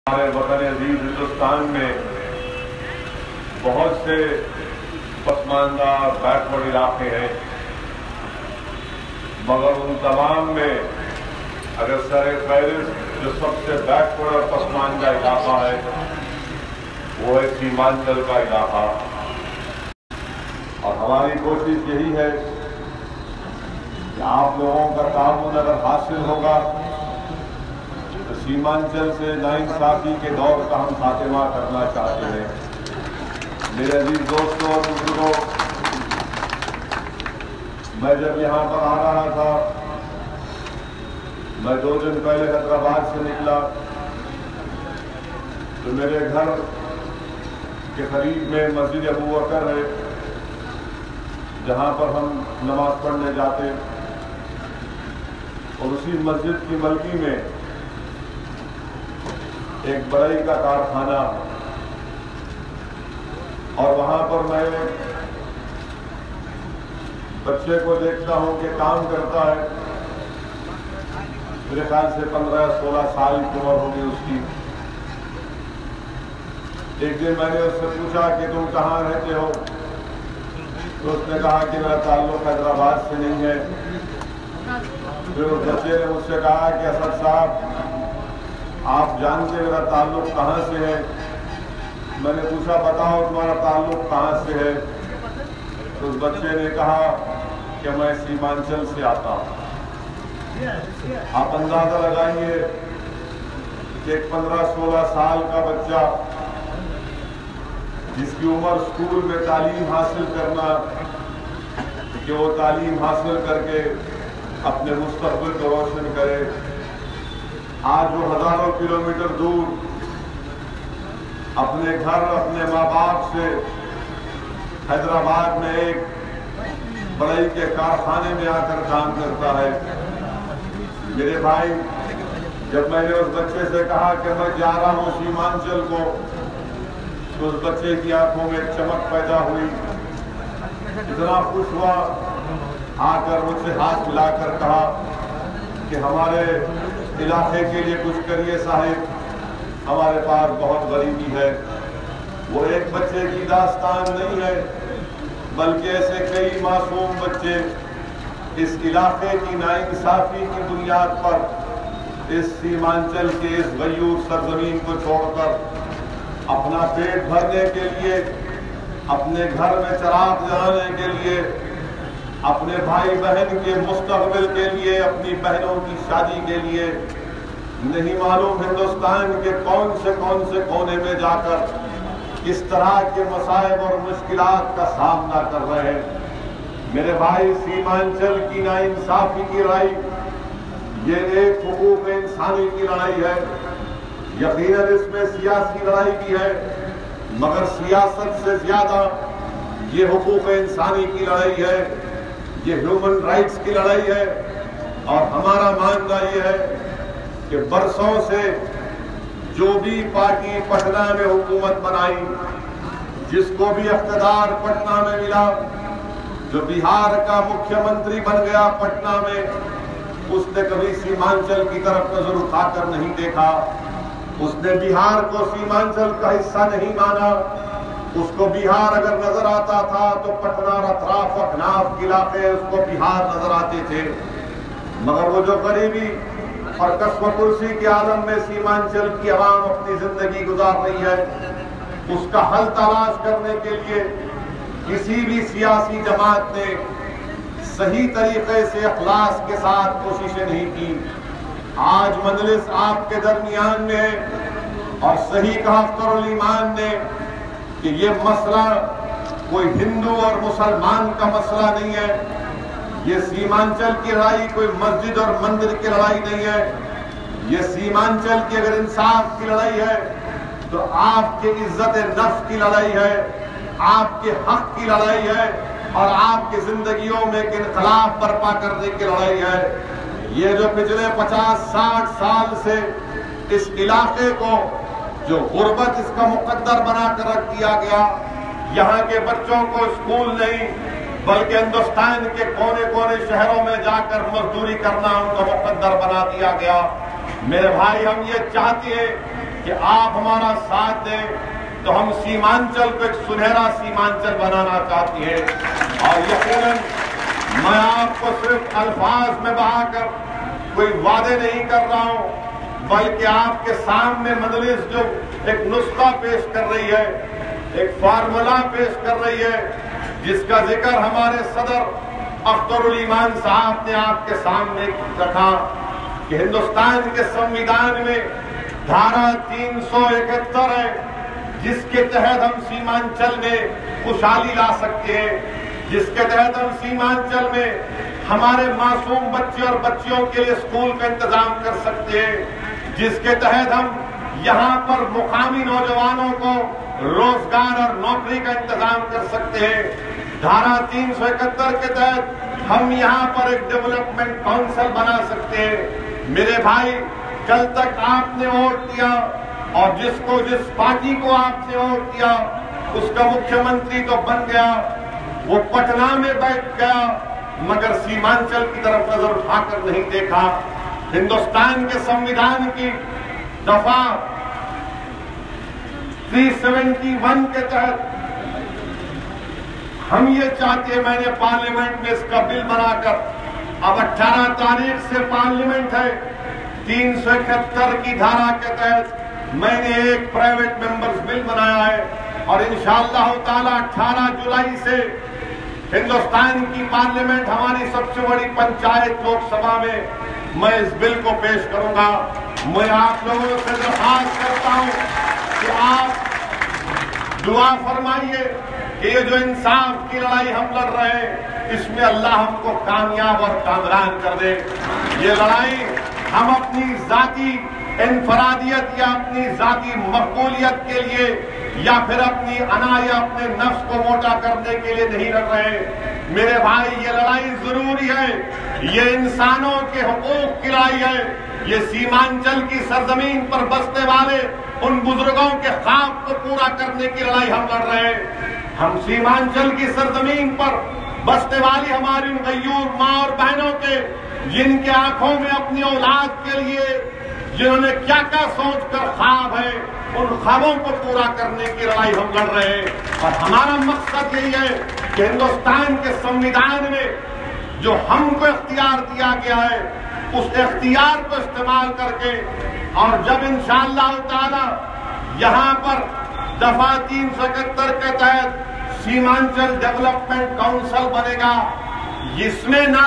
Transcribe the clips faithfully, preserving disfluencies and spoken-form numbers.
ہمارے وطن عزیز ہندوستان میں بہت سے پسماندہ بیکورڈ علاقے ہیں، مگر ان تمام میں اگر سر فہرست جو سب سے بیکورڈ اور پسماندہ علاقہ ہے وہ ہے سیمانچل کا علاقہ. اور ہماری کوشش یہی ہے کہ آپ لوگوں کا تعاون اگر حاصل ہوگا تو سیمانچل سے ناانصافی کے دور کا ہم خاتمہ کرنا چاہتے ہیں. میرے عزیز دوستوں اور بزرگوں، میں جب یہاں پر آ رہا تھا، میں دو دن پہلے حیدرآباد سے نکلا تو میرے گھر کے قریب میں مسجد ابو بکر ہے جہاں پر ہم نماز پڑھنے جاتے، اور اسی مسجد کی ملکی میں ایک بڑائی کا کارخانہ، اور وہاں پر میں بچے کو دیکھتا ہوں کہ کام کرتا ہے. میرے خیال سے پندرہ سولہ سال کی عمر ہوگی اس کی. ایک دن میں نے اس سے پوچھا کہ تم کہاں رہتے ہو؟ تو اس نے کہا کہ میرا تعلق حیدرآباد سے نہیں ہے. پھر اس بچے نے مجھ سے کہا کہ اسد صاحب آپ جانتے میرا تعلق کہاں سے ہے؟ میں نے پوچھا بتاؤ تمہارا تعلق کہاں سے ہے؟ تو اس بچے نے کہا کہ میں سیمانچل سے آتا ہوں. آپ اندازہ لگائیے کہ ایک پندرہ سولہ سال کا بچہ جس کی عمر اسکول میں تعلیم حاصل کرنا کہ وہ تعلیم حاصل کر کے اپنے مستقبل کو روشن کرے، آج وہ ہزاروں کلومیٹر دور اپنے گھر اپنے ماں باپ سے حیدرآباد میں ایک بڑائی کے کارخانے میں آ کر کام کرتا ہے. میرے بھائی، جب میں نے اس بچے سے کہا کہ میں جا رہا ہوں سیمانچل کو، تو اس بچے کی آنکھوں میں ایک چمک پیدا ہوئی، اتنا خوش ہوا، آ کر مجھ سے ہاتھ ملا کر کہا کہ ہمارے علاقے کے لیے کچھ کریے صاحب، ہمارے پاس بہت غریبی ہے. وہ ایک بچے کی داستان نہیں ہے، بلکہ ایسے کئی معصوم بچے اس علاقے کی ناانصافی کی بنیاد پر اس سیمانچل کے اس غیور سرزمین کو چھوڑ کر اپنا پیٹ بھرنے کے لیے، اپنے گھر میں چراغ جلانے کے لیے، اپنے بھائی بہن کے مستقبل کے لیے، اپنی بہنوں کی شادی کے لیے نہیں معلوم ہندوستان کے کون سے کون سے کونے میں جا کر کس طرح کے مصائب اور مشکلات کا سامنا کر رہے ہیں. میرے بھائی، سیمانچل کی ناانصافی کی لڑائی یہ ایک حقوق انسانی کی لڑائی ہے. یقیناً اس میں سیاسی لڑائی بھی ہے، مگر سیاست سے زیادہ یہ حقوق انسانی کی لڑائی ہے، یہ ہیومن رائٹس کی لڑائی ہے. اور ہمارا ماننا یہ ہے کہ برسوں سے جو بھی پارٹی پٹنہ میں حکومت بنائی، جس کو بھی اقتدار پٹنہ میں ملا، جو بہار کا مکھیہ منتری بن گیا پٹنہ میں، اس نے کبھی سیمانچل کی طرف نظر اٹھا کر نہیں دیکھا. اس نے بہار کو سیمانچل کا حصہ نہیں مانا. اس کو بہار اگر نظر آتا تھا تو پٹنہ اور اطراف اکناف کے علاقے اس کو بہار نظر آتے تھے. مگر وہ جو غریبی اور کسب و کرسی کے عالم میں سیمانچل کی عوام اپنی زندگی گزار رہی ہے، اس کا حل تلاش کرنے کے لیے کسی بھی سیاسی جماعت نے صحیح طریقے سے اخلاص کے ساتھ کوششیں نہیں کی. آج مجلس آپ کے درمیان میں ہے، اور صحیح کہا افطر الایمان نے کہ یہ مسئلہ کوئی ہندو اور مسلمان کا مسئلہ نہیں ہے. یہ سیمانچل کی لڑائی کوئی مسجد اور مندر کی لڑائی نہیں ہے. یہ سیمانچل کی اگر انصاف کی لڑائی ہے تو آپ کے عزت نفس کی لڑائی ہے، آپ کے حق کی لڑائی ہے، اور آپ کی زندگیوں میں ایک انقلاب برپا کرنے کی لڑائی ہے. یہ جو پچھلے پچاس ساٹھ سال سے اس علاقے کو جو غربت اس کا مقدر بنا کر رکھ دیا گیا، یہاں کے بچوں کو اسکول نہیں بلکہ ہندوستان کے کونے کونے شہروں میں جا کر مزدوری کرنا ان کا مقدر بنا دیا گیا. میرے بھائی، ہم یہ چاہتے ہیں کہ آپ ہمارا ساتھ دیں تو ہم سیمانچل کو ایک سنہرا سیمانچل بنانا چاہتے ہیں. اور یقیناً میں آپ کو صرف الفاظ میں بہا کر کوئی وعدے نہیں کر رہا ہوں، بلکہ آپ کے سامنے مجلس جو ایک نسخہ پیش کر رہی ہے، ایک فارمولہ پیش کر رہی ہے، جس کا ذکر ہمارے صدر اختر الایمان صاحب نے آپ کے سامنے رکھا کہ ہندوستان کے سنویدھان میں دھارا تین سو اکہتر ہے، جس کے تحت ہم سیمانچل میں خوشحالی لا سکتے ہیں، جس کے تحت ہم سیمانچل میں ہمارے معصوم بچے اور بچیوں کے لیے اسکول کا انتظام کر سکتے ہیں، جس کے تحت ہم یہاں پر مقامی نوجوانوں کو روزگار اور نوکری کا انتظام کر سکتے ہیں. دھارا تین سو اکہتر کے تحت ہم یہاں پر ایک ڈیولپمنٹ کونسل بنا سکتے ہیں. میرے بھائی، کل تک آپ نے ووٹ دیا اور جس کو جس پارٹی کو آپ نے ووٹ دیا اس کا مکھیہ منتری تو بن گیا، وہ پٹنہ میں بیٹھ گیا مگر سیمانچل کی طرف نظر اٹھا کر نہیں دیکھا. ہندوستان کے سنویدھان کی دفعہ تین سو اکہتر کے تحت ہم یہ چاہتے ہیں، میں نے پارلیمنٹ میں اس کا بل بنا کر، اب اٹھارہ تاریخ سے پارلیمنٹ ہے، تین سو اکہتر کی دھارا کے تحت میں نے ایک پرائیویٹ ممبرز بل بنایا ہے اور انشاءاللہ تعالی اٹھارہ جولائی سے ہندوستان کی پارلیمنٹ، ہماری سب سے بڑی پنچایت لوک سبھا میں میں اس بل کو پیش کروں گا. میں آپ لوگوں سے درخواست کرتا ہوں کہ آپ دعا فرمائیے کہ یہ جو انصاف کی لڑائی ہم لڑ رہے ہیں اس میں اللہ ہم کو کامیاب اور کامران کر دے. یہ لڑائی ہم اپنی ذاتی انفرادیت یا اپنی ذاتی مقبولیت کے لیے یا پھر اپنی انا یا اپنے نفس کو موٹا کرنے کے لیے نہیں لڑ رہے. میرے بھائی، یہ لڑائی ضروری ہے، یہ انسانوں کے حقوق کی لڑائی ہے، یہ سیمانچل کی سرزمین پر بسنے والے ان بزرگوں کے خواب کو پورا کرنے کی لڑائی ہم لڑ رہے ہیں. ہم سیمانچل کی سرزمین پر بسنے والی ہماری ان غیور ماں اور بہنوں کے، جن کے آنکھوں میں اپنی اولاد کے لیے جنہوں نے کیا کیا سوچ کر خواب ہے، ان خوابوں کو پورا کرنے کی لڑائی ہم لڑ رہے ہیں. اور ہمارا مقصد یہی ہے کہ ہندوستان کے سنویدھان میں جو ہم کو اختیار دیا گیا ہے اس اختیار کو استعمال کر کے، اور جب انشاءاللہ تعالی یہاں پر دفعہ تین سو اکہتر کے تحت سیمانچل ڈیولپمنٹ کونسل بنے گا، جس میں نہ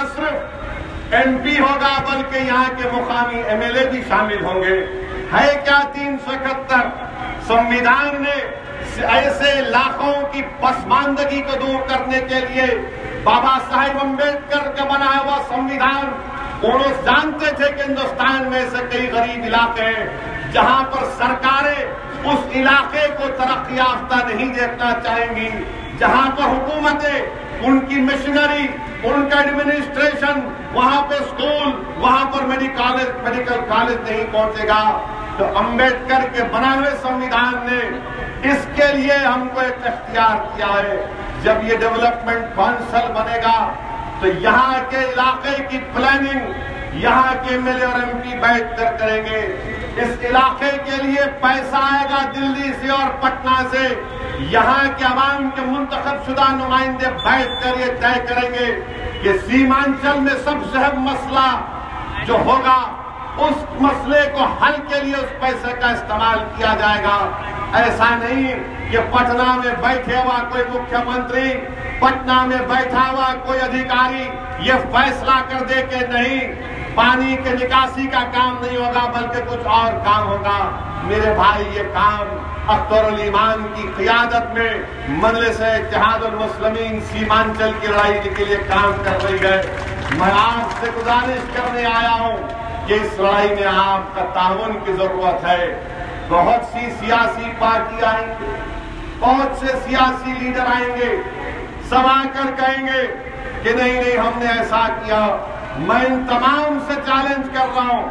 صرف ایم پی ہوگا بلکہ یہاں کے مقامی ایم ایل اے بھی شامل ہوں گے. ہے کیا تین سو اکہتر؟ سنویدھان نے ایسے لاکھوں کی پسماندگی کو دور کرنے کے لیے بابا صاحب امبیڈکر کا بنایا ہوا سنویدھان، انہوں جانتے تھے کہ ہندوستان میں سے کئی غریب علاقے ہیں جہاں پر سرکاریں اس علاقے کو ترقی یافتہ نہیں دیکھنا چاہیں گی، جہاں پر حکومتیں ان کی مشنری، ان کا ایڈمنسٹریشن، وہاں پہ اسکول، وہاں پر میڈیکل میڈیکل کالج نہیں پہنچے گا. تو امبیڈکر کے بنائے ہوئے سنویدھان نے اس کے لیے ہم کو ایک اختیار کیا ہے. جب یہ ڈیولپمنٹ کونسل بنے گا تو یہاں کے علاقے کی پلاننگ یہاں کے ایم ایل اے اور ایم پی بیٹھ کر کریں گے. اس علاقے کے لیے پیسہ آئے گا دلی سے اور پٹنہ سے، یہاں کے عوام کے منتخب شدہ نمائندے بیٹھ کر یہ طے کریں گے کہ سیمانچل میں سب سے اہم مسئلہ جو ہوگا اس مسئلے کو حل کے لیے اس پیسے کا استعمال کیا جائے گا. ایسا نہیں کہ پٹنہ میں بیٹھے ہوا کوئی مکھیہ منتری، پٹنہ میں بیٹھا ہوا کوئی ادھیکاری یہ فیصلہ کر دے کہ نہیں پانی کے نکاسی کا کام نہیں ہوگا بلکہ کچھ اور کام ہوگا. میرے بھائی، یہ کام اختر الایمان کی قیادت میں مجلس اتحاد المسلمین سیمانچل کی لڑائی کے لیے کام کر رہی ہے. میں آپ سے گزارش کرنے آیا ہوں کہ اس لڑائی میں آپ کا تعاون کی ضرورت ہے. بہت سی سیاسی پارٹی آئیں گے، بہت سے سیاسی لیڈر آئیں گے، سب آ کر کہیں گے کہ نہیں نہیں ہم نے ایسا کیا. میں ان تمام سے چیلنج کر رہا ہوں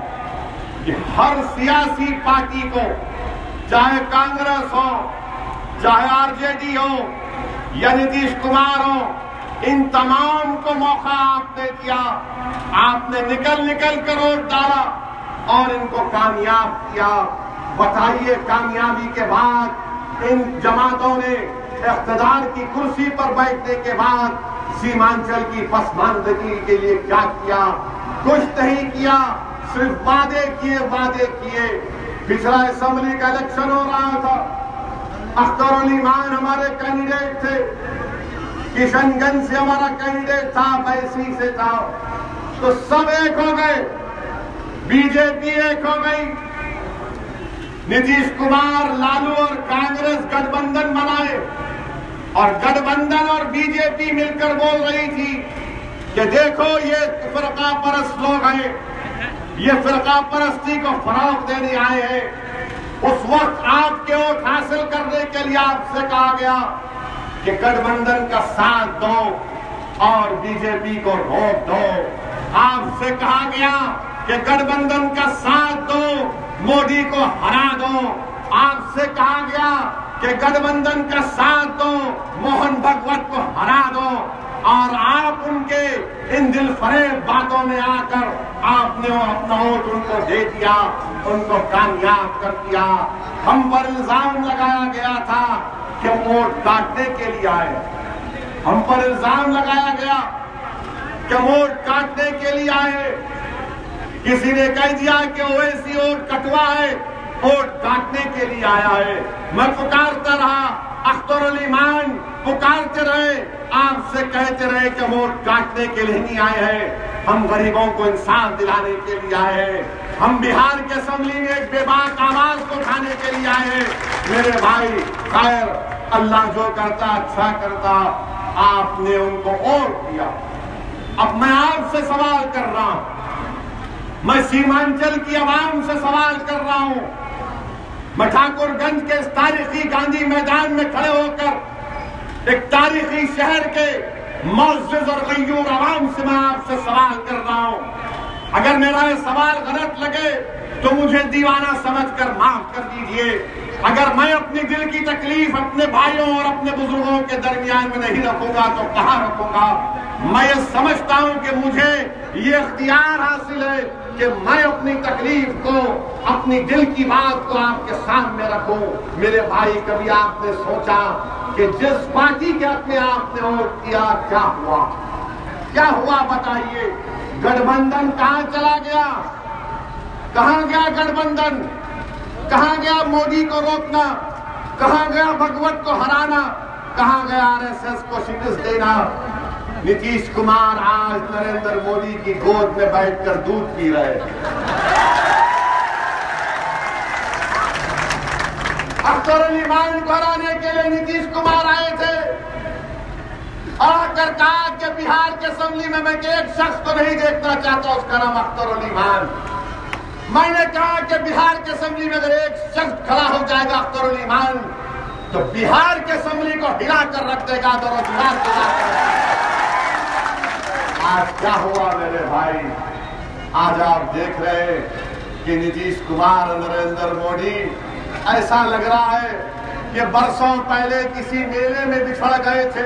کہ ہر سیاسی پارٹی کو، چاہے کانگریس ہو، چاہے آر جے ڈی ہو یا نتیش کمار ہو، ان تمام کو موقع آپ نے دیا، آپ نے نکل نکل کر ووٹ ڈالا اور ان کو کامیاب کیا. بتائیے کامیابی کے بعد ان جماعتوں نے اقتدار کی کرسی پر بیٹھنے کے بعد سیمانچل کی پسماندگی کے لیے کیا کیا؟ کچھ نہیں کیا، صرف وعدے کیے وعدے کیے۔ پچھلا اسمبلی کا الیکشن ہو رہا تھا، اختر الایمان ہمارے کینڈیڈیٹ تھے، کشن گنج سے ہمارا کینڈیڈیٹ تھا، اویسی سے تھا، تو سب ایک ہو گئے، بی جے پی ایک ہو گئی، نتیش کمار، لالو اور کانگریس گٹھ بندھن بنائے، اور گٹھ بندھن اور بی جے پی مل کر بول رہی تھی کہ دیکھو یہ فرقہ پرست لوگ ہیں، یہ فرقہ پرستی کو فروغ دینے آئے ہیں۔ اس وقت آپ کے ووٹ حاصل کرنے کے لیے آپ سے کہا گیا کہ گٹھ بندھن کا ساتھ دو اور بی جے پی کو روک دو۔ آپ سے کہا گیا کہ گٹھ بندھن کا ساتھ دو، مودی کو ہرا دو۔ آپ سے کہا گیا کہ گٹھ بندھن کا ساتھ دو، موہن بھگوت کو ہرا دو، اور آپ ان کے ان دل فریب باتوں میں آ کر آپ نے اپنا ووٹ ان کو دے دیا، ان کو کامیاب کر دیا۔ ہم پر الزام لگایا گیا تھا کہ ووٹ کاٹنے کے لیے آئے، ہم پر الزام لگایا گیا کہ ووٹ کاٹنے کے لیے آئے۔ کسی نے کہہ دیا کہ اویسی ووٹ کٹوا ہے، ووٹ کاٹنے کے لیے آیا ہے۔ میں پکارتا رہا، اختر الایمان پکارتے رہے، آپ سے کہتے رہے کہ ووٹ کاٹنے کے لیے نہیں آئے ہیں، ہم غریبوں کو انصاف دلانے کے لیے آئے ہیں، ہم بہار کے اسمبلی میں ایک بے باک آواز کو اٹھانے کے لیے آئے ہیں۔ میرے بھائی، خیر اللہ جو کرتا اچھا کرتا، آپ نے ان کو ووٹ دیا۔ اب میں آپ سے سوال کر رہا ہوں، میں سیمانچل کی عوام سے سوال کر رہا ہوں، میں ٹھاکر گنج کے اس تاریخی گاندھی میدان میں کھڑے ہو کر ایک تاریخی شہر کے معزز اور غیور عوام سے میں آپ سے سوال کر رہا ہوں۔ اگر میرا یہ سوال غلط لگے تو مجھے دیوانہ سمجھ کر معاف کر دیجئے۔ اگر میں اپنی دل کی تکلیف اپنے بھائیوں اور اپنے بزرگوں کے درمیان میں نہیں رکھوں گا تو کہاں رکھوں گا؟ میں یہ سمجھتا ہوں کہ مجھے یہ اختیار حاصل ہے کہ میں اپنی تکلیف کو، اپنی دل کی بات کو آپ کے سامنے رکھوں۔ میرے بھائی، کبھی آپ نے سوچا کہ جس پارٹی کے حق میں آپ نے ووٹ کیا کیا ہوا؟ کیا ہوا بتائیے؟ گٹھ بندھن کہاں چلا گیا؟ کہاں گیا گٹھ بندھن؟ کہاں گیا مودی کو روکنا؟ کہاں گیا بھگوت کو ہرانا؟ کہاں گیا آر ایس ایس کو شکست دینا؟ نتیش کمار آج نریندر مودی کی گود میں بیٹھ کر دودھ پی رہے ہیں۔ اختر الایمان کو ہرانے کے لیے نتیش کمار آئے تھے، آ کر کہا کہ بہار کے اسمبلی میں میں ایک شخص کو نہیں دیکھنا چاہتا، اس کا نام اختر الایمان۔ میں نے کہا کہ بہار کے اسمبلی میں اگر ایک شخص کھڑا ہو جائے گا اختر الایمان تو بہار کے اسمبلی کو ہلا کر رکھ دے گا، تو روزگار کے ساتھ۔ آج کیا ہوا میرے بھائی؟ آج آپ دیکھ رہے ہیں کہ نتیش کمار اور نریندر مودی ایسا لگ رہا ہے کہ برسوں پہلے کسی میلے میں بچھڑ گئے تھے،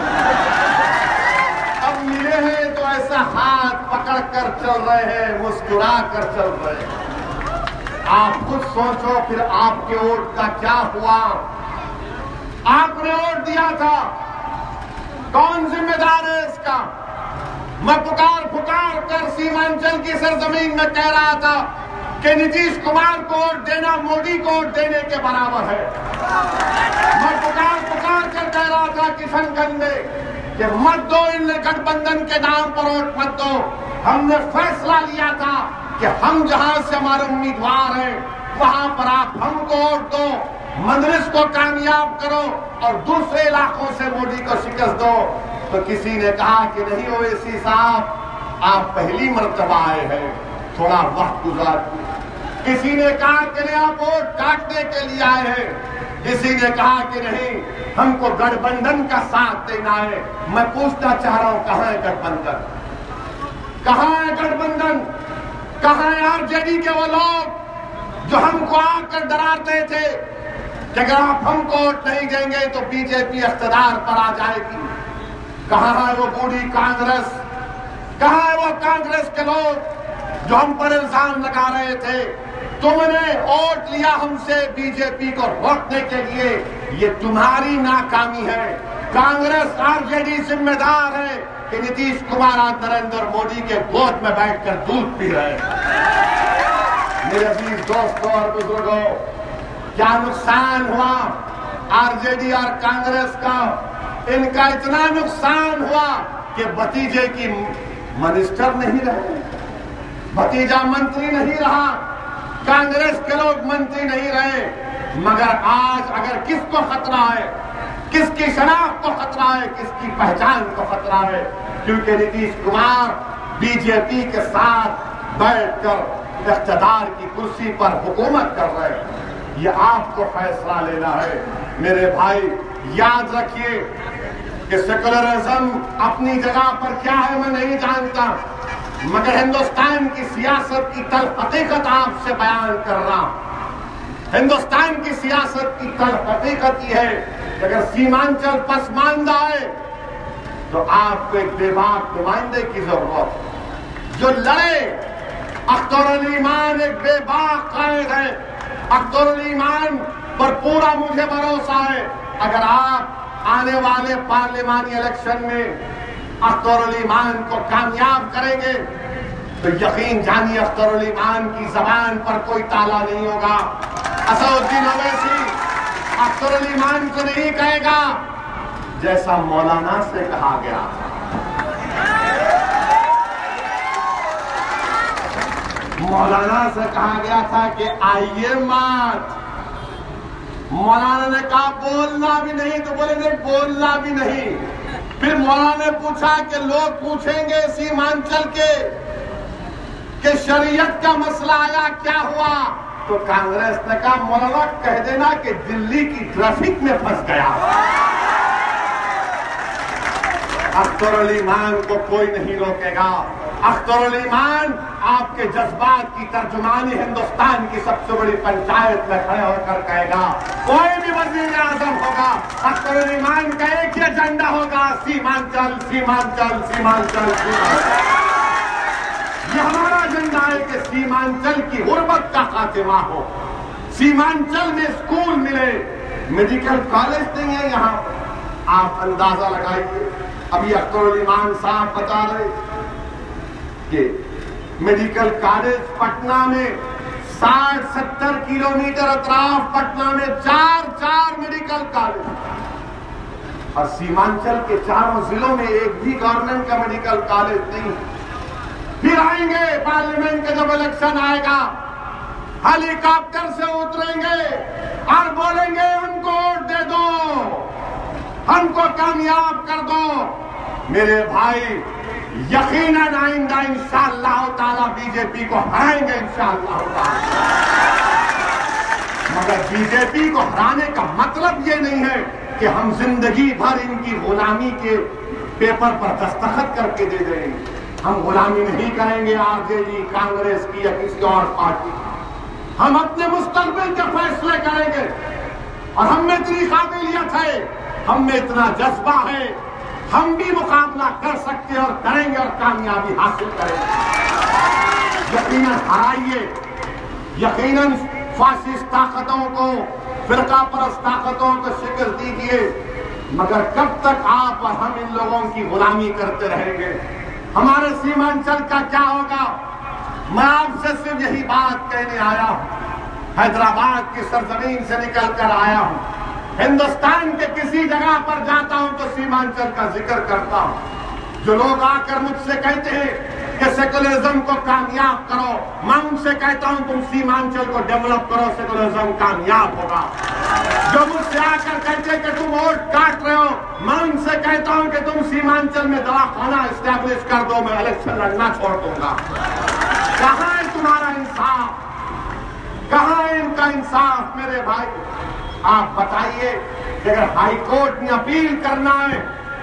اب ملے ہیں تو ایسا ہاتھ پکڑ کر چل رہے ہیں، مسکرا کر چل رہے ہیں۔ آپ خود سوچو پھر آپ کے ووٹ کا کیا ہوا؟ آپ نے ووٹ دیا تھا، کون ذمہ دار ہے اس کا؟ میں پکار پکار کر سیمانچل کی سرزمین میں کہہ رہا تھا کہ نتیش کمار کو ووٹ دینا مودی کو ووٹ دینے کے برابر ہے۔ میں پکار پکار کر کہہ رہا تھا کشن گنج میں کہ مت دو ان گٹھ بندھن کے نام پر ووٹ مت دو۔ ہم نے فیصلہ لیا تھا کہ ہم جہاں سے ہمارے امیدوار ہیں وہاں پر آپ ہم کو ووٹ دو، مجلس کو کامیاب کرو اور دوسرے علاقوں سے مودی کو شکست دو۔ تو کسی نے کہا کہ نہیں اویسی صاحب، آپ پہلی مرتبہ آئے ہیں، تھوڑا وقت گزار۔ کسی نے کہا کہ نہیں آپ ووٹ کاٹنے کے لیے آئے ہیں، کسی نے کہا کہ نہیں ہم کو گٹھ بندھن کا ساتھ دینا ہے۔ میں پوچھنا چاہ رہا ہوں کہاں ہے گٹھ بندھن؟ کہاں ہے گٹھ بندھن؟ کہاں ہے آر جے ڈی کے وہ لوگ جو ہم کو آ کر ڈراتے تھے کہ اگر آپ ہم کو ووٹ نہیں دیں گے تو بی جے پی اقتدار پر آ جائے گی؟ کہاں ہے وہ بوڑھی کانگریس؟ کہاں ہے وہ کانگریس کے لوگ جو ہم پر الزام لگا رہے تھے تم نے ووٹ لیا ہم سے بی جے پی کو روکنے کے لیے، یہ تمہاری ناکامی ہے۔ کانگریس آر جے ڈی ذمہ دار ہے کہ نتیش کمار آج نریندر مودی کے گود میں بیٹھ کر دودھ پی رہے ہیں۔ میرے عزیز دوستوں اور بزرگوں، کیا نقصان ہوا آر جے ڈی اور کانگریس کا؟ ان کا اتنا نقصان ہوا کہ بھتیجے کی منسٹر نہیں رہے، بھتیجا منتری نہیں رہا، کانگریس کے لوگ منتری نہیں رہے۔ مگر آج اگر کس کو خطرہ ہے، کس کی شناخت کو خطرہ ہے، کس کی پہچان کو خطرہ ہے، کیونکہ Nitish Kumar B J P کے ساتھ بیٹھ کر اقتدار کی کرسی پر حکومت کر رہے ہیں۔ یہ آپ کو فیصلہ لینا ہے۔ میرے بھائی یاد رکھیے کہ سیکولرزم اپنی جگہ پر کیا ہے میں نہیں جانتا، مگر ہندوستان کی سیاست کی تلخ حقیقت آپ سے بیان کر رہا ہوں۔ ہندوستان کی سیاست کی تلخ حقیقت یہ ہے کہ اگر سیمانچل پسماندہ ہے تو آپ کو ایک بے باک نمائندے کی ضرورت ہے جو لڑے۔ اختر علی ایمان ایک بے باک قائد ہے، اختر علی ایمان پر پورا مجھے بھروسہ ہے۔ اگر آپ آنے والے پارلیمانی الیکشن میں اختر علی ایمان کو کامیاب کریں گے تو یقین جانیے اختر علی ایمان کی زبان پر کوئی تالا نہیں ہوگا۔ اسدالدین اویسی اختر علی ایمان کو نہیں کہے گا جیسا مولانا سے کہا گیا مولانا سے کہا گیا تھا کہ آئیے مات۔ مولانا نے کہا بولنا بھی نہیں، تو بولے نہیں بولنا بھی نہیں۔ پھر مولانا نے پوچھا کہ لوگ پوچھیں گے سیمانچل کے کہ شریعت کا مسئلہ آیا کیا ہوا، تو کانگریس نے کہا مولانا کہہ دینا کہ دلی کی ٹریفک میں پھنس گیا۔ اختر علی ایمان کو کوئی نہیں روکے گا۔ اختر علی ایمان آپ کے جذبات کی ترجمانی ہندوستان کی سب سے بڑی پنچایت میں کھڑے ہو کر کہے گا۔ کوئی بھی وزیر اعظم ہوگا، اختر علی ایمان کا ایک ہی ایجنڈا ہوگا، سیمانچل سیمانچل سیمانچل سیمانچل۔ یہ ہمارا ایجنڈا ہے کہ سیمانچل کی غربت کا خاتمہ ہو، سیمانچل میں اسکول ملے، میڈیکل کالج نہیں ہے یہاں۔ آپ اندازہ لگائیے، ابھی اختر علی ایمان صاحب بتا رہے کہ میڈیکل کالج پٹنہ میں ساٹھ ستر کلومیٹر اطراف پٹنہ میں چار چار میڈیکل کالج، اور سیمانچل کے چاروں ضلعوں میں ایک بھی گورنمنٹ کا میڈیکل کالج نہیں۔ پھر آئیں گے پارلیمنٹ کے جب الیکشن آئے گا، ہیلی کاپٹر سے اتریں گے اور بولیں گے ہم کو ووٹ دے دو، ہم کو کامیاب کر دو۔ میرے بھائی یقیناً آئندہ انشاءاللہ تعالیٰ بی جے پی کو ہرائیں گے انشاءاللہ تعالیٰ۔ مگر بی جے پی کو ہرانے کا مطلب یہ نہیں ہے کہ ہم زندگی بھر ان کی غلامی کے پیپر پر دستخط کر کے دے دیں گے۔ ہم غلامی نہیں کریں گے آر جے ڈی کانگریس کی یا کسی اور پارٹی کی، ہم اپنے مستقبل کے فیصلے کریں گے، اور ہم میں اتنی قابلیت ہے، ہم میں اتنا جذبہ ہے، ہم بھی مقابلہ کر سکتے ہیں اور کریں گے اور کامیابی حاصل کریں گے۔ یقیناً ہرائیے، یقیناً فاسسٹ طاقتوں کو، فرقہ پرست طاقتوں کو شکست دیجیے، مگر کب تک آپ اور ہم ان لوگوں کی غلامی کرتے رہیں گے؟ ہمارے سیمانچل کا کیا ہوگا؟ میں آپ سے صرف یہی بات کہنے آیا ہوں، حیدرآباد کی سرزمین سے نکل کر آیا ہوں، ہندوستان کے کسی جگہ پر جاتا ہوں تو سیمانچل کا ذکر کرتا ہوں۔ جو لوگ آ کر مجھ سے کہتے ہیں کہ سیکولرزم کو کامیاب کرو، میں ان سے کہتا ہوں تم سیمانچل کو ڈیولپ کرو، سیکولرزم کامیاب ہوگا۔ جو مجھ سے آ کر کہتے ہیں کہ تم ووٹ کاٹ رہے ہو، میں ان سے کہتا ہوں کہ تم سیمانچل میں دواخانہ اسٹیبلش کر دو، میں الیکشن لڑنا چھوڑ دوں گا۔ کہاں ہے تمہارا انصاف؟ کہاں ہے ان کا انصاف؟ میرے بھائی آپ بتائیے کہ اگر ہائی کورٹ میں اپیل کرنا ہے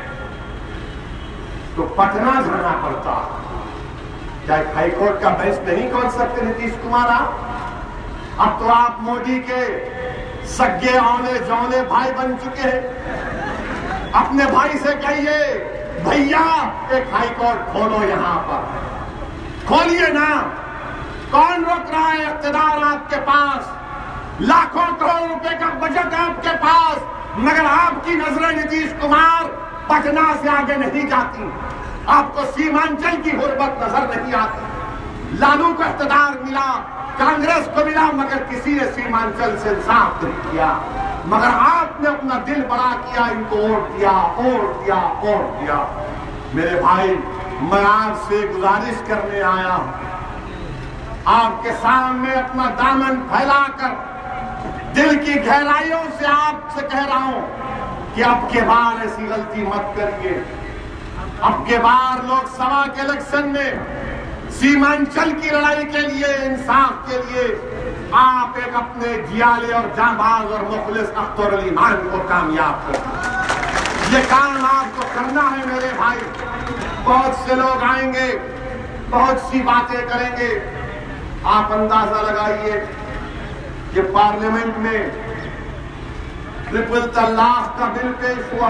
تو پٹنہ جانا پڑتا، کیا ہائی کورٹ کا بینچ نہیں کھول سکتے نتیش کمار آپ؟ اب تو آپ مودی کے سگے اونے جونے بھائی بن چکے ہیں۔ اپنے بھائی سے کہیے بھیا ایک ہائی کورٹ کھولو، یہاں پر کھولیے نا، کون روک رہا ہے؟ اقتدار آپ کے پاس، لاکھوں کروڑ روپے کا بجٹ آپ کے پاس، مگر آپ کی نظریں نتیش کمار پٹنہ سے آگے نہیں جاتی، آپ کو سیمانچل کی غربت نظر نہیں آتی۔ لالو کو اقتدار ملا، کانگریس کو ملا، مگر کسی نے سیمانچل سے انصاف نہیں کیا، مگر آپ نے اپنا دل بڑا کیا، ان کو ووٹ دیا ووٹ دیا ووٹ دیا۔ میرے بھائی، میں آپ سے گزارش کرنے آیا ہوں، آپ کے سامنے اپنا دامن پھیلا کر دل کی گہرائیوں سے آپ سے کہہ رہا ہوں کہ اب کے بار ایسی غلطی مت کریے۔ اب کے بار لوک سبھا کے الیکشن میں سیمانچل کی لڑائی کے لیے، انصاف کے لیے آپ ایک اپنے جیالے اور جانباز اور مخلص اختر علی مان کو کامیاب کریں۔ یہ کام آپ کو کرنا ہے میرے بھائی۔ بہت سے لوگ آئیں گے، بہت سی باتیں کریں گے، آپ اندازہ لگائیے کہ پارلیمنٹ میں ٹرپل طلاق کا بل پیش ہوا،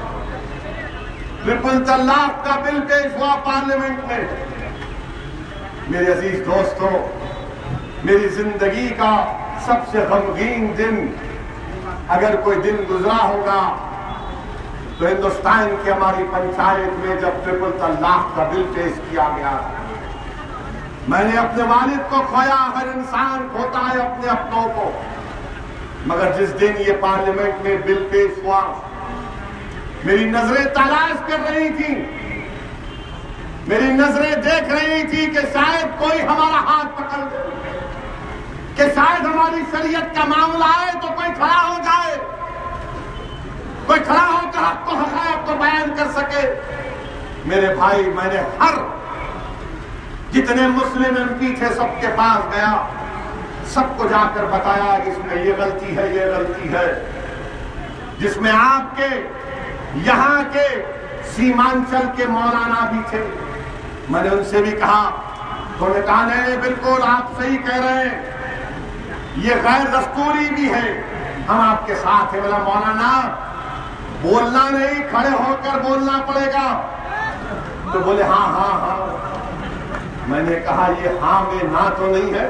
ٹرپل طلاق کا بل پیش ہوا پارلیمنٹ میں۔ میرے عزیز دوستو، میری زندگی کا سب سے غمگین دن اگر کوئی دن گزرا ہوگا تو ہندوستان کی ہماری پنچایت میں جب ٹرپل طلاق کا بل پیش کیا گیا۔ میں نے اپنے والد کو کھویا، ہر انسان کھوتا ہے اپنے اپنوں کو، مگر جس دن یہ پارلیمنٹ میں بل پیش ہوا، میری نظریں تلاش کر رہی تھیں، میری نظریں دیکھ رہی تھی کہ شاید کوئی ہمارا ہاتھ پکڑ دے، کہ شاید ہماری شریعت کا معاملہ آئے تو کوئی کھڑا ہو جائے، کوئی کھڑا ہو کر حق کو حقائق کو بیان کر سکے۔ میرے بھائی، میں نے ہر جتنے مسلم ایم پی تھے سب کے پاس گیا، سب کو جا کر بتایا کہ اس میں یہ غلطی ہے، یہ غلطی ہے، جس میں آپ کے یہاں کے سیمانچل کے مولانا بھی تھے۔ میں نے ان سے بھی کہا، انہوں نے کہا نہیں بالکل آپ صحیح کہہ رہے ہیں، یہ غیر دستوری بھی ہے، ہم آپ کے ساتھ ہیں۔ بولا مولانا بولنا نہیں، کھڑے ہو کر بولنا پڑے گا۔ تو بولے ہاں ہاں ہاں۔ میں نے کہا یہ ہاں میں نہ تو نہیں ہے۔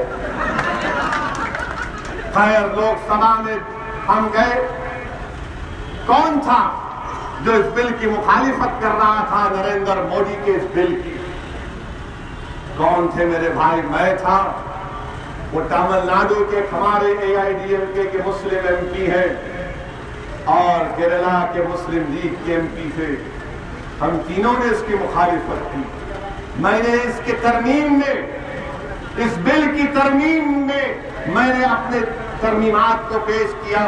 خیر، لوک سبھا میں ہم گئے، کون تھا جو اس بل کی مخالفت کر رہا تھا؟ نریندر مودی کے اس بل کی کون تھے میرے بھائی؟ میں تھا۔ وہ تامل ناڈو کے ہمارے اے آئی ڈی ایم کے کے مسلم ایم پی ہیں اور کیرلا کے مسلم لیگ کے ایم پی تھے، ہم تینوں نے اس کی مخالفت کی۔ میں نے اس کے ترمیم میں، اس بل کی ترمیم میں میں نے اپنے ترمیمات کو پیش کیا۔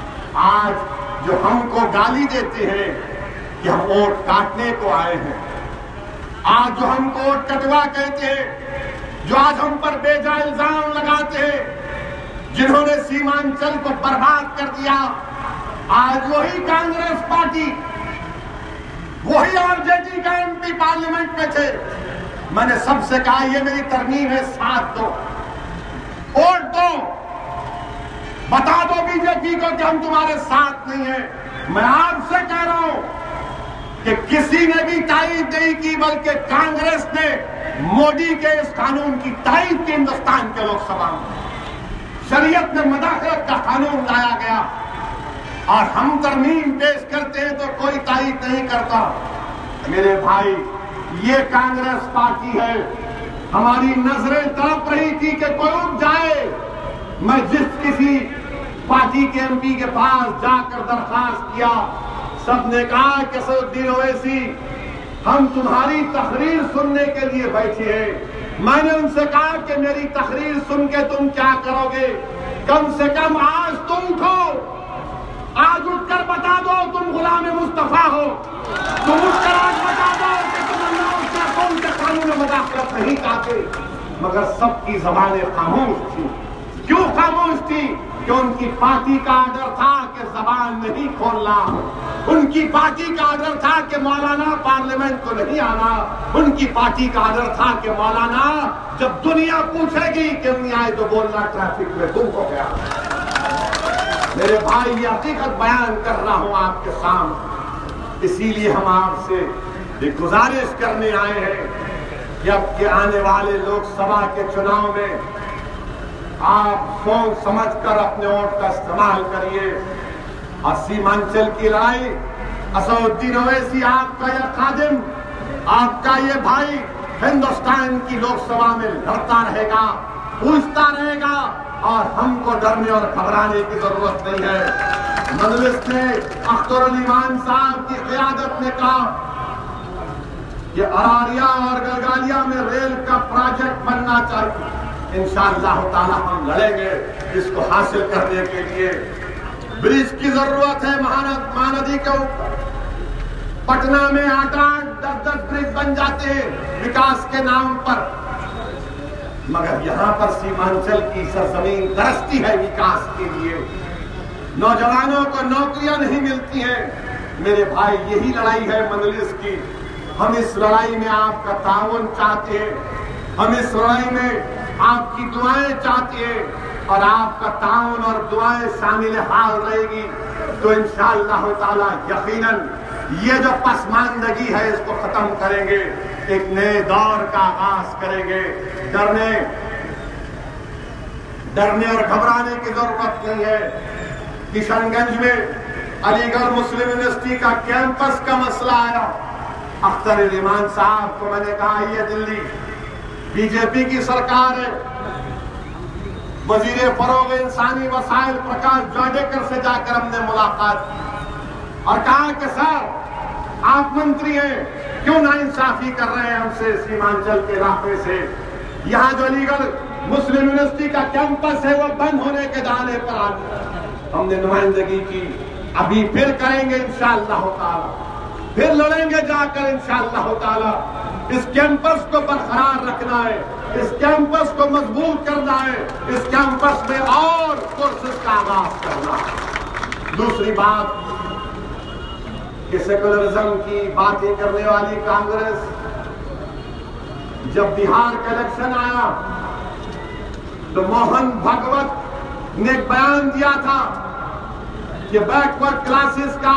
آج جو ہم کو گالی دیتے ہیں کہ ہم ووٹ کاٹنے کو آئے ہیں، آج جو ہم کو ووٹ کٹوا کہتے ہیں، جو آج ہم پر بے جا الزام لگاتے ہیں، جنہوں نے سیمانچل کو برباد کر دیا، آج وہی کانگریس پارٹی، وہی آر جے ڈی کا ایم پی پارلیمنٹ میں تھے۔ میں نے سب سے کہا یہ میری ترمیم ہے، ساتھ دو، ووٹ دو، بتا دو بی جے پی کو کہ ہم تمہارے ساتھ نہیں ہیں۔ میں آپ سے کہہ رہا ہوں کہ کسی نے بھی تائید نہیں کی، بلکہ کانگریس نے مودی کے اس قانون کی تائید کی۔ ہندوستان کے لوک سبھا میں شریعت میں مداخلت کا قانون لایا گیا اور ہم ترمیم پیش کرتے ہیں تو کوئی تائید نہیں کرتا۔ میرے بھائی، یہ کانگریس پارٹی ہے، ہماری نظریں تڑپ رہی تھی کہ کوئی اٹھ جائے۔ میں جس کسی پارٹی کے ایم پی کے پاس جا کر درخواست کیا، سب نے کہا کہ اسدالدین اویسی ہم تمہاری تقریر سننے کے لیے بیٹھے ہیں۔ میں نے ان سے کہا کہ میری تقریر سن کے تم کیا کرو گے؟ کم سے کم آج تم اٹھو، آج اٹھ کر بتا دو تم غلام مصطفیٰ ہو، تم اٹھ کر آج بتا دو کہ تم اللہ کے قوم کے قانون میں مداخلت نہیں چاہتے۔ مگر سب کی زبانیں خاموش تھی۔ کیوں خاموش تھی؟ کہ ان کی پارٹی کا آرڈر تھا کہ زبان نہیں کھولنا، ان کی پارٹی کا آرڈر تھا کہ مولانا پارلیمنٹ کو نہیں آنا، ان کی پارٹی کا آرڈر تھا کہ مولانا جب دنیا پوچھے گی کہ نہیں آئے تو بولنا ٹریفک میں گم ہو گیا۔ میرے بھائی، یہ حقیقت بیان کر رہا ہوں آپ کے سامنے، اسی لیے ہم آپ سے ایک گزارش کرنے آئے ہیں کہ اب کے آنے والے لوک سبھا کے چناؤ میں آپ سوچ سمجھ کر اپنے ووٹ کا استعمال کریے. اور سیمانچل کی لڑائی اسدالدین اویسی آپ کا یہ خادم، آپ کا یہ بھائی ہندوستان کی لوک سبھا میں لڑتا رہے گا، پوچھتا رہے گا، اور ہم کو ڈرنے اور گھبرانے کی ضرورت نہیں ہے. مجلس نے اخترالایمان صاحب کی قیادت میں کہا کہ اراریا اور گلگالیا میں ریل کا پروجیکٹ بننا چاہیے. انشاءاللہ تعالی ہم لڑیں گے اس کو حاصل کرنے کے لیے. برج کی ضرورت ہے مہاندی کے اوپر. پٹنہ میں آٹھ آٹھ دس دس برج بن جاتے ہیں وکاس کے نام پر، مگر یہاں پر سیمانچل کی سرزمین ترستی ہے وکاس کے لیے. نوجوانوں کو نوکریاں نہیں ملتی ہیں. میرے بھائی یہی لڑائی ہے مجلس کی. ہم اس لڑائی میں آپ کا تعاون چاہتے ہیں، ہم اس لڑائی میں آپ کی دعائیں چاہتے ہیں، اور آپ کا تعاون اور دعائیں شامل حال رہے گی تو انشاءاللہ تعالی یقیناً یہ جو پسماندگی ہے اس کو ختم کریں گے، ایک نئے دور کا آغاز کریں گے. ڈرنے ڈرنے اور گھبرانے کی ضرورت نہیں ہے. کشن گنج میں علی گڑھ مسلم یونیورسٹی کا کیمپس کا مسئلہ آیا. اخترالایمان صاحب کو میں نے کہا یہ دلی بی جے پی کی سرکار ہے. وزیر فروغ انسانی وسائل پرکاش جاوڈیکر سے جا کر ہم نے ملاقات کی اور کہا کہ سر آپ منتری ہیں، کیوں ناانصافی کر رہے ہیں ہم سے سیمانچل کے علاقے سے؟ یہاں جو علی گڑھ مسلم یونیورسٹی کا کیمپس ہے وہ بند ہونے کے دہانے پر آ گیا. ہم نے نمائندگی کی، ابھی پھر کریں گے انشاءاللہ تعالی، پھر لڑیں گے جا کر انشاءاللہ تعالی. اس کیمپس کو برقرار رکھنا ہے، اس کیمپس کو مضبوط کرنا ہے، اس کیمپس میں اور کورسز کا آغاز کرنا ہے. دوسری بات کہ سیکولرزم کی باتیں کرنے والی کانگریس، جب بہار کا الیکشن آیا تو موہن بھگوت نے ایک بیان دیا تھا کہ بیک ورڈ کلاسز کا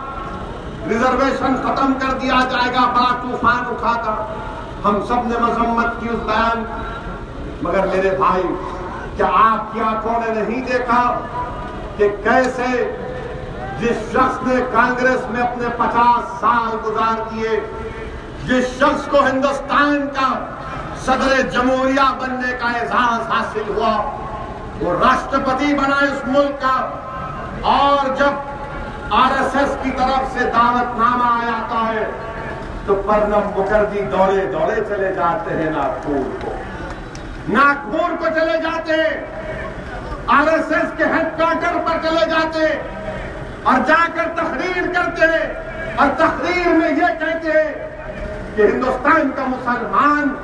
ریزرویشن ختم کر دیا جائے گا. بڑا طوفان اٹھا تھا، ہم سب نے مذمت کی اس بیان. مگر میرے بھائی، کیا آپ کی آنکھوں نے نہیں دیکھا کہ کیسے جس شخص نے کانگریس میں اپنے پچاس سال گزار دیے، جس شخص کو ہندوستان کا صدر جمہوریہ بننے کا اعزاز حاصل ہوا، وہ راشٹرپتی بنا اس ملک کا، اور جب آر ایس ایس کی طرف سے دعوت نامہ آ جاتا ہے تو پرنب مکھرجی دوڑے دوڑے چلے جاتے ہیں ناگپور کو ناگپور کو چلے جاتے ہیں، آر ایس ایس کے ہیڈ کوارٹر پر چلے جاتے اور جا کر تقریر کرتے ہیں، اور تقریر میں یہ کہتے ہیں کہ ہندوستان کا مسلمان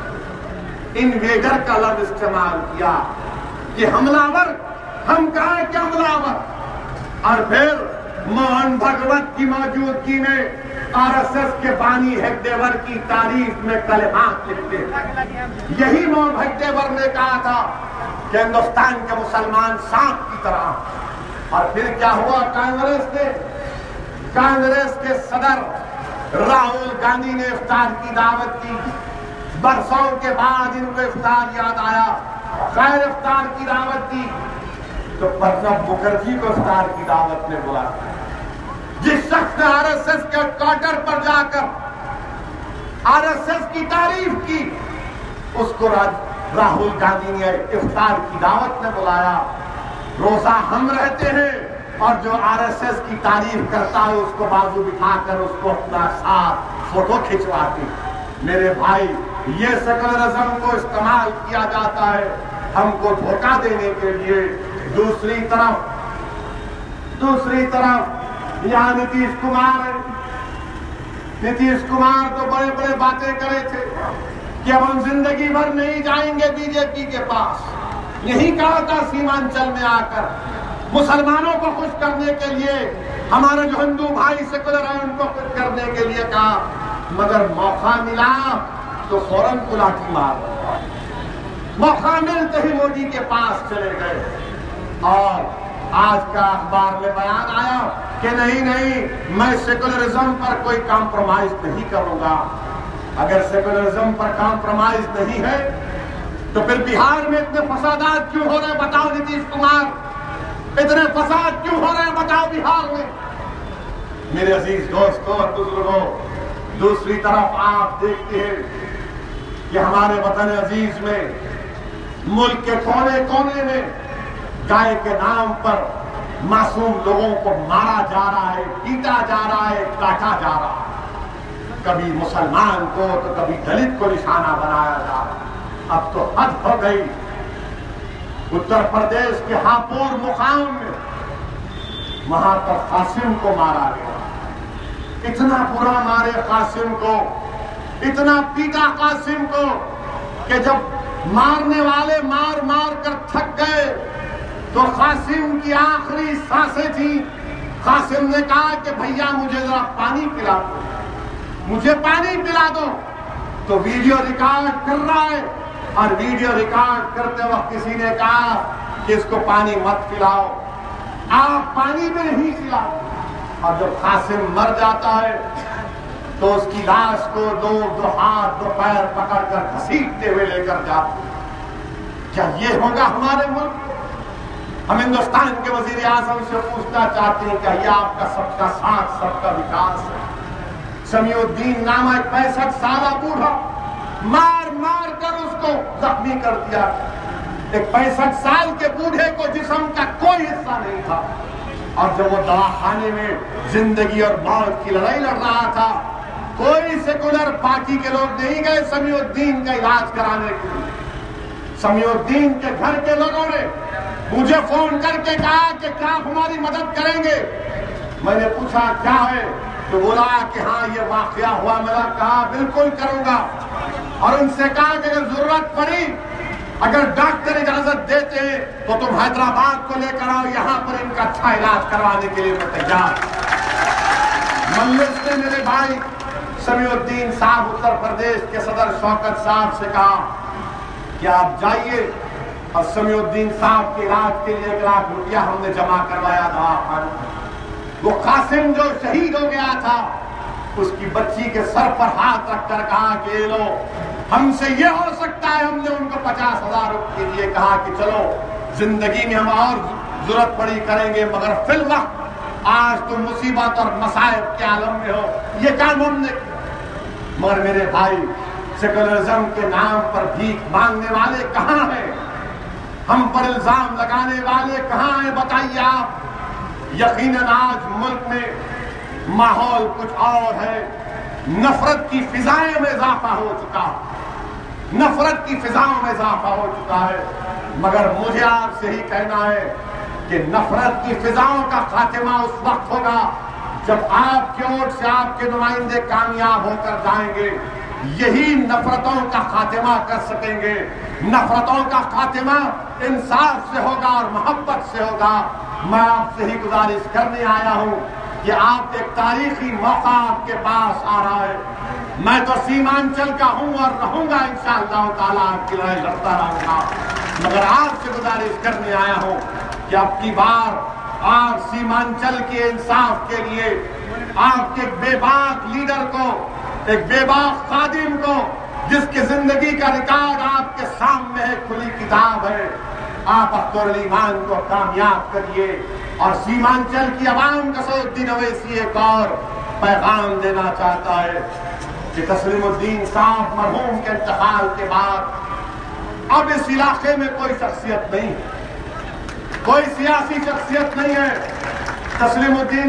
انویڈر کا لفظ استعمال کیا کہ حملہ ہم کہاں کہ حملہ. اور پھر موہن بھگوت کی موجودگی میں آر ایس ایس کے بانی ہیگڈیور کی تعریف میں کلمات لکھتے. یہی موہن ہیگڈیور نے کہا تھا کہ ہندوستان کے مسلمان سانپ کی طرح. اور پھر کیا ہوا؟ کانگریس نے کانگریس کے صدر راہل گاندھی نے افطار کی دعوت دی. برسوں کے بعد ان کو افطار یاد آیا، خیر افطار کی دعوت دی تو پرنب مکھرجی کو افطار کی دعوت میں بلایا. جس شخص نے آر ایس ایس کے کوارٹر پر جا کر آر ایس ایس کی تعریف کی، اس کو راہل گاندھی نے افطار کی دعوت میں بلایا. روزہ ہم رہتے ہیں اور جو آر ایس ایس کی تعریف کرتا ہے اس کو بازو بٹھا کر اس کو اپنا ساتھ فوٹو کھنچواتے. میرے بھائی، یہ سیکولرزم کو استعمال کیا جاتا ہے ہم کو دھوکہ دینے کے لیے. دوسری طرف دوسری طرف یہاں نتیش کمار ہے. نتیش کمار تو بڑے بڑے باتیں کرے تھے کہ اب ہم زندگی بھر نہیں جائیں گے بی جے پی کے پاس. یہی کہا تھا سیمانچل میں آ کر مسلمانوں کو خوش کرنے کے لیے، ہمارے جو ہندو بھائی سیکولر ہیں ان کو خوش کرنے کے لیے کہا. مگر موقع ملا تو فوراً لاٹھی مار، موقع ملتے ہی مودی کے پاس چلے گئے. اور آج کا اخبار میں بیان آیا کہ نہیں نہیں میں سیکولرزم پر کوئی کمپرومائز نہیں کروں گا. اگر سیکولرزم پر کمپرومائز نہیں ہے تو پھر بہار میں اتنے فسادات کیوں ہو رہے ہیں بتاؤ نتیش کمار؟ اتنے فساد کیوں ہو رہے ہیں بتاؤ بہار میں؟ میرے عزیز دوستوں اور بزرگوں، دوسری طرف آپ دیکھتے ہیں کہ ہمارے وطن عزیز میں ملک کے کونے کونے میں گائے کے نام پر معصوم لوگوں کو مارا جا رہا ہے، پیٹا جا رہا ہے، کاٹا جا رہا ہے، کبھی مسلمان کو تو کبھی دلت کو نشانہ بنایا جا رہا ہے۔ اب تو حد ہو گئی۔ اتر پردیش کے ہاپور مقام میں وہاں پر قاسم کو مارا گیا، اتنا برا مارے قاسم کو، اتنا پیٹا قاسم کو کہ جب مارنے والے مار مار کر تھک گئے تو قاسم کی آخری سانسیں تھیں۔ قاسم نے کہا کہ بھیا مجھے ذرا پانی پلا دو، مجھے پانی پلا دو۔ تو ویڈیو ریکارڈ کر رہا ہے اور ویڈیو ریکارڈ کرتے وقت کسی نے کہا کہ اس کو پانی مت پلاؤ، آپ پانی میں نہیں پلاؤ۔ اور جب قاسم مر جاتا ہے تو اس کی لاش کو دو دو ہاتھ دو پیر پکڑ کر گھسیٹتے ہوئے لے کر جاتے۔ کیا یہ ہوگا ہمارے ملک؟ ہم ہندوستان کے وزیر اعظم سے پوچھنا چاہتے ہیں کہ یہ آپ کا سب کا ساتھ سب کا وکاس ہے؟ سمیع الدین نامہ ایک پینسٹھ سالہ بوڑھا مار مار کر اس کو زخمی کر دیا۔ ایک پینسٹھ سال کے بوڑھے کو جسم کا کوئی حصہ نہیں تھا، اور جب وہ دواخانے میں زندگی اور موت کی لڑائی لڑ رہا تھا، کوئی سیکولر پارٹی کے لوگ نہیں گئے سمیع الدین کا علاج کرانے کے لیے۔ سمیع الدین کے گھر کے لوگوں نے مجھے فون کر کے کہا کہ کیا آپ ہماری مدد کریں گے؟ میں نے پوچھا کیا ہے؟ تو بولا کہ ہاں یہ واقعہ ہوا۔ میں نے کہا بالکل کروں گا، اور ان سے کہا کہ اگر ضرورت پڑی، اگر ڈاکٹر اجازت دیتے ہیں تو تم حیدرآباد کو لے کر آؤ، یہاں پر ان کا اچھا علاج کروانے کے لیے میں تیار۔ مجلس نے میرے بھائی سمیع الدین صاحب اتر پردیش کے صدر شوکت صاحب سے کہا کہ آپ جائیے، اور سمیع الدین صاحب کے علاج کے لیے ایک لاکھ روپیہ ہم نے جمع کروایا تھا۔ وہ قاسم جو شہید ہو گیا تھا، اس کی بچی کے سر پر ہاتھ رکھ کر کہا کہ اے لو، ہم سے یہ ہو سکتا ہے، ہم نے ان کو پچاس ہزار روپے دیے، کہا کہ چلو زندگی میں ہم اور ضرورت پڑی کریں گے، مگر فی الوقت آج تم مصیبت اور مصائب کے عالم میں ہو، یہ کام ہم نے کیا۔ مگر میرے بھائی، سیکولرزم کے نام پر بھیک مانگنے والے کہاں ہیں؟ ہم پر الزام لگانے والے کہاں ہیں بتائیے آپ؟ یقیناً آج ملک میں ماحول کچھ اور ہے، نفرت کی فضائیں میں اضافہ ہو چکا ہے، نفرت کی فضاؤں میں اضافہ ہو چکا ہے۔ مگر مجھے آپ سے ہی کہنا ہے کہ نفرت کی فضاؤں کا خاتمہ اس وقت ہوگا جب آپ کے ووٹ سے آپ کے نمائندے کامیاب ہو کر جائیں گے، یہی نفرتوں کا خاتمہ کر سکیں گے۔ نفرتوں کا خاتمہ انصاف سے ہوگا اور محبت سے ہوگا۔ میں آپ سے ہی گزارش کرنے آیا ہوں کہ آپ ایک تاریخی موقع آپ کے پاس آ رہا ہے۔ میں تو سیمانچل کا ہوں اور رہوں گا انشاءاللہ تعالیٰ، آپ کی لڑائی لڑتا رہوں گا، مگر آپ سے گزارش کرنے آیا ہوں کہ اب کی بار آپ سیمانچل کے انصاف کے لیے، آپ کے ایک بے باک لیڈر کو، ایک بے باک خادم کو، جس کی زندگی کا ریکارڈ آپ کے سامنے ہے، کھلی کتاب ہے، آپ اختر الایمان کو کامیاب کریے۔ اور سیمانچل کی عوام کو اسدالدین اویسی ایک اور پیغام دینا چاہتا ہے کہ تسلیم الدین صاحب مرحوم کے انتقال کے بعد اب اس علاقے میں کوئی شخصیت نہیں ہے، کوئی سیاسی شخصیت نہیں ہے۔ تسلیم الدین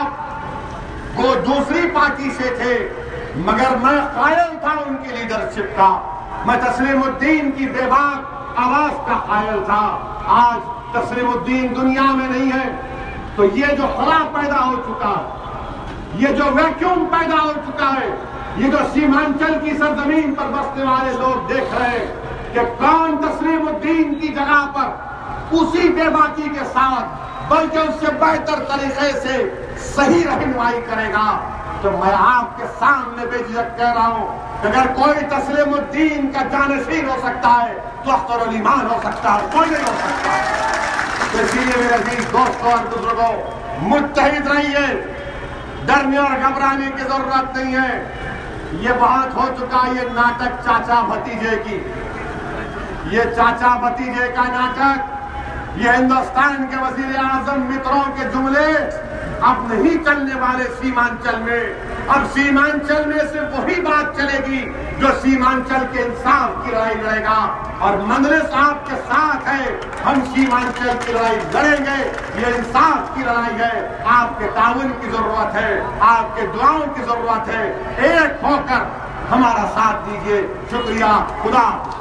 صاحب وہ دوسری پارٹی سے تھے، مگر میں قائل تھا ان کی لیڈرشپ کا، میں تسلیم الدین کی بے باک آواز کا قائل تھا۔ آج تسلیم الدین دنیا میں نہیں ہے تو یہ جو خلا پیدا ہو چکا ہے، یہ جو ویکیوم پیدا ہو چکا ہے، یہ جو سیمانچل کی سرزمین پر بسنے والے لوگ دیکھ رہے ہیں کہ کون تسلیم الدین کی جگہ پر اسی بے باکی کے ساتھ بلکہ اس سے بہتر طریقے سے صحیح رہنمائی کرے گا، تو میں آپ کے سامنے بے جھجک کہہ رہا ہوں کہ اگر کوئی تسلیم الدین کا جانشین ہو سکتا ہے تو اختر الایمان ہو سکتا ہے، کوئی نہیں ہو سکتا۔ تو اسی لیے میرے عزیز دوستوں اور بزرگوں، متحد رہیے، ڈرنے اور گھبرانے کی ضرورت نہیں ہے۔ یہ بات ہو چکا یہ ناٹک چاچا بھتیجے کی، یہ چاچا بھتیجے کا ناٹک، یہ ہندوستان کے وزیر اعظم متروں کے جملے اب نہیں چلنے والے سیمانچل میں۔ اب سیمانچل میں صرف وہی بات چلے گی جو سیمانچل کے انصاف کی لڑائی لڑے گا، اور مجلس آپ کے ساتھ ہے، ہم سیمانچل کی لڑائی لڑیں گے، یہ انصاف کی لڑائی ہے، آپ کے تعاون کی ضرورت ہے، آپ کے دعاؤں کی ضرورت ہے، ایک ہو کر ہمارا ساتھ دیجیے۔ شکریہ، خدا